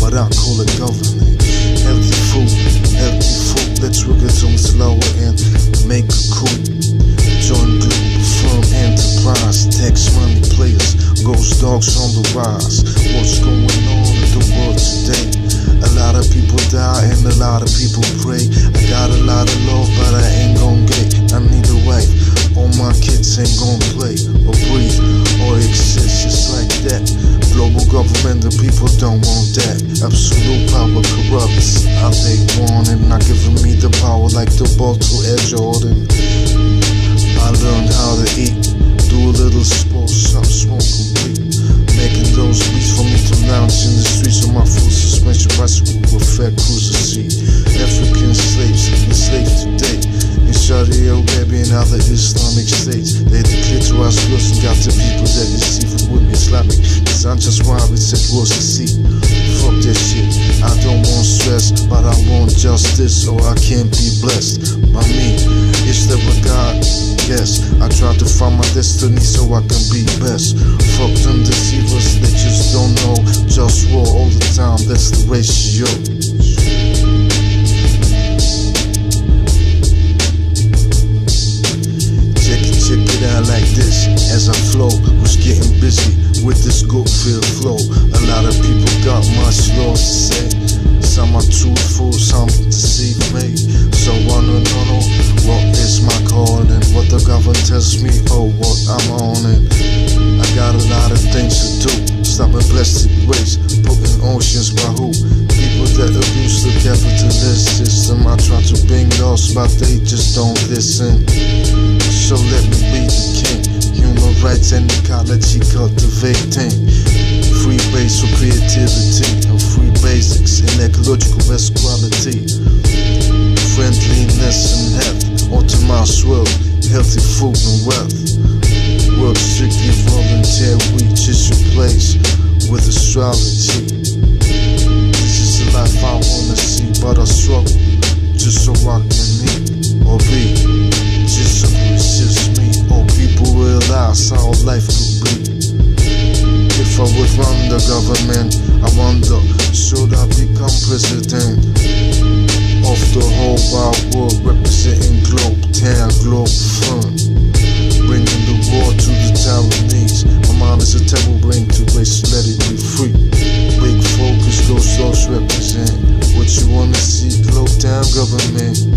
what I call a government. Healthy food, let's work it on slower and make a coup. Join Globalfirm enterprise, tax money players, GhostDogz on the rise. What's going on in the world today? A lot of people die and a lot of people pray. I got a lot of love, but I ain't gon' get. I need a wife. All my kids ain't gon' play or breathe or exist just like that. Global government, the people don't want that. Absolute power corrupts. I take one and not giving me the power like the ball to Air Jordan. I learned how to eat, do a little sports, some smoke complete. Making those beats for me to lounge in the streets on my full suspension bicycle with fat cruiser seat. African slaves, enslaved today in Saudi Arabia and other Islamic states. They declitorize girls and got the people that deceive with me Islamic. Cause I'm just why we said what's the seat. Fuck that shit, I don't want stress, but I want justice or I can't be blessed by me. Is there a God? Yes, I try to find my destiny so I can be best. Fuck them deceivers, they just don't know. JustWar all the time, that's the ratio. Check it out like this, as I flow, was getting busy with this good feel flow. A lot of people got much lost to say. Some are truthful, some deceive me. So I don't know what is my calling, what the government tells me, oh what I'm on it. I got a lot of things to do. Stop a plastic waste, putting oceans by who? People that abuse the capitalist system. I try to bring lost, but they just don't listen. So let me be the king. Human rights and ecology cultivating. Free base for creativity and free basics in ecological best quality. Friendliness and health, automizes world, healthy food and wealth. Work strictly voluntary, just your place with astrology. This is the life I wanna see, but I struggle just so I can eat or be. Just so it's just me, or people realize how life could be. If I would run the government, I wonder, should I become president of the whole wide world, representing Globalfirm, bringing the war to the Taiwanese. My mind is a terrible brain to waste, let it be free. Big focus, GhostDogz represent what you wanna see. Glow down government.